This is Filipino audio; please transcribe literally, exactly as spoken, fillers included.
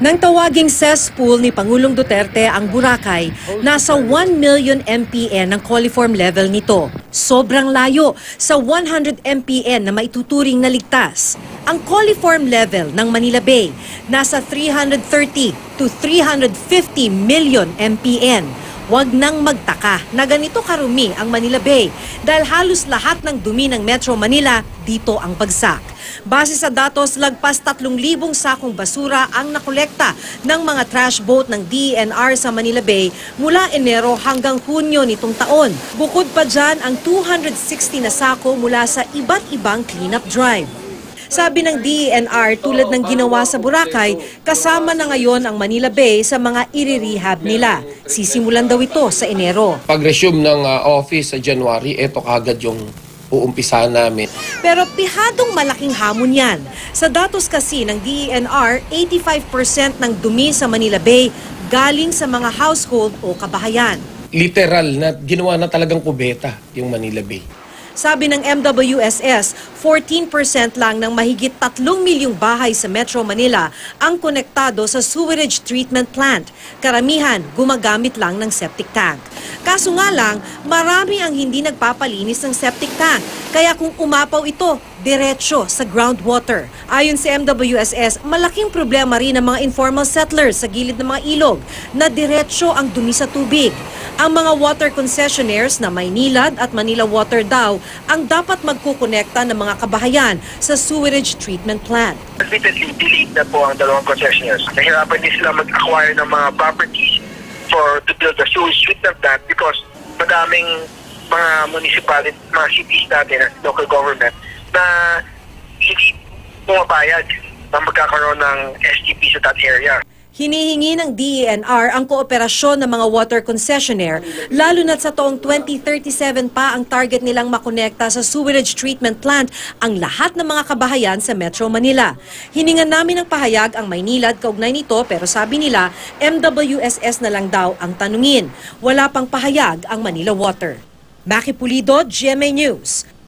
Nang tawaging cesspool ni Pangulong Duterte ang Boracay, nasa one million M P N ang coliform level nito. Sobrang layo sa one hundred M P N na maituturing na ligtas. Ang coliform level ng Manila Bay nasa three hundred thirty to three hundred fifty million M P N. Huwag nang magtaka na ganito karumi ang Manila Bay dahil halos lahat ng dumi ng Metro Manila dito ang bagsak. Base sa datos, lagpas tatlong libong sakong basura ang nakolekta ng mga trash boat ng D E N R sa Manila Bay mula Enero hanggang Hunyo nitong taon. Bukod pa dyan ang two hundred sixty na sako mula sa iba't ibang cleanup drive. Sabi ng D E N R, tulad ng ginawa sa Boracay, kasama na ngayon ang Manila Bay sa mga i-rehab nila. Sisimulan daw ito sa Enero. Pag-resume ng uh, office sa January, ito kagad yung uumpisahan namin. Pero pihadong malaking hamon yan. Sa datos kasi ng D E N R, eighty-five percent ng dumi sa Manila Bay galing sa mga household o kabahayan. Literal na ginawa na talagang kubeta yung Manila Bay. Sabi ng M W S S, fourteen percent lang ng mahigit tatlong milyong bahay sa Metro Manila ang konektado sa sewerage treatment plant. Karamihan, gumagamit lang ng septic tank. Kaso nga lang, marami ang hindi nagpapalinis ng septic tank. Kaya kung umapaw ito, diretso sa groundwater. Ayon sa M W S S, malaking problema rin ang mga informal settlers sa gilid ng mga ilog na diretso ang dumi sa tubig. Ang mga water concessionaires na Maynilad at Manila Water daw ang dapat magkukonekta ng mga kabahayan sa sewerage treatment plant. Admittedly, delayed na po ang dalawang concessionaires. Nahirapan din sila mag-acquire ng mga properties for to build the sewage treatment plant because madaming mga municipality, mga cities natin, local government, na hindi pumapayag na magkakaroon ng S T P sa that area. Hinihingi ng D E N R ang kooperasyon ng mga water concessionaire, lalo na sa taong twenty thirty-seven pa ang target nilang makonekta sa sewerage treatment plant ang lahat ng mga kabahayan sa Metro Manila. Hiningan namin ng pahayag ang Maynilad kaugnay nito pero sabi nila M W S S na lang daw ang tanungin. Wala pang pahayag ang Manila Water. Maki Pulido, G M A News.